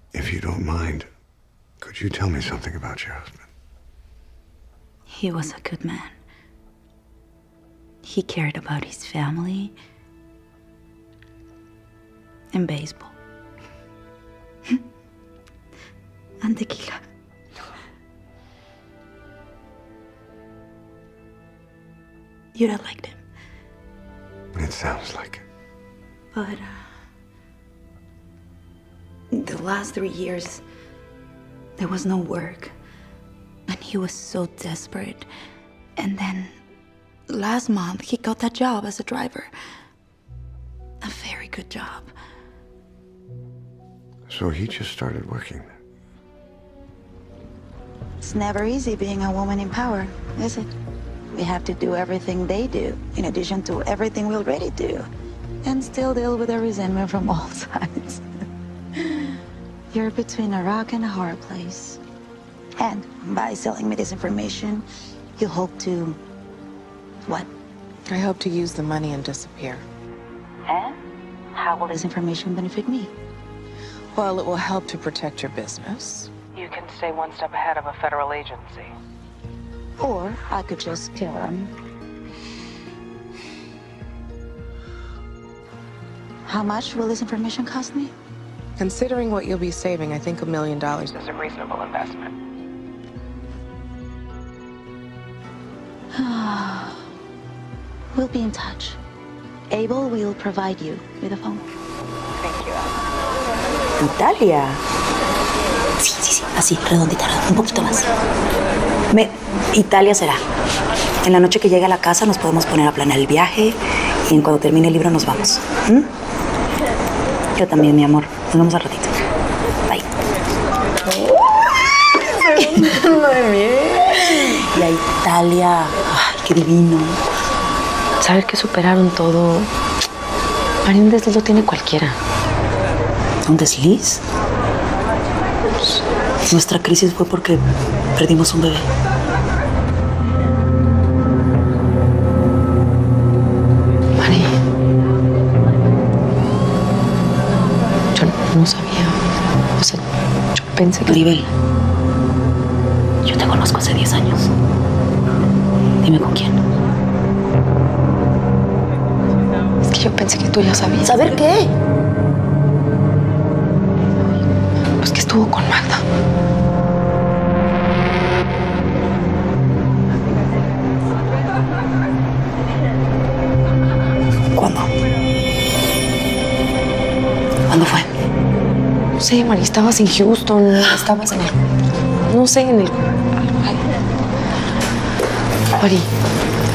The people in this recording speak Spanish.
If you don't mind, could you tell me something about your husband? He was a good man. He cared about his family and baseball. And tequila. You'd have liked him. It sounds like it. But the last 3 years, there was no work. And he was so desperate. And then last month, he got that job as a driver. A very good job. So he just started working there. It's never easy being a woman in power, is it? We have to do everything they do, in addition to everything we already do, and still deal with the resentment from all sides. You're between a rock and a hard place. And by selling me this information, you hope to... what? I hope to use the money and disappear. And how will this information benefit me? Well, it will help to protect your business. You can stay one step ahead of a federal agency. Or I could just kill him. How much will this information cost me? Considering what you'll be saving, I think $1 million is a reasonable investment. We'll be in touch. Abel will provide you with a phone. Thank you. Italia. Sí, así, redondita, un poquito más. Italia será. En la noche que llegue a la casa nos podemos poner a planear el viaje y en cuando termine el libro nos vamos. ¿Mm? Yo también, mi amor. Nos vemos al ratito. Bye. Y a Italia. Ay, qué divino. Saber que superaron todo. María, un desliz lo tiene cualquiera. ¿Un desliz? Nuestra crisis fue porque perdimos un bebé. María. Yo no sabía. O sea, yo pensé que... Maribel, yo te conozco hace 10 años. Dime con quién. Es que yo pensé que tú ya sabías. ¿Saber qué? Pues que estuvo con Magda. ¿Cuándo? ¿Cuándo fue? No sé, María, estabas en Houston, estabas en el... No sé, en el... María,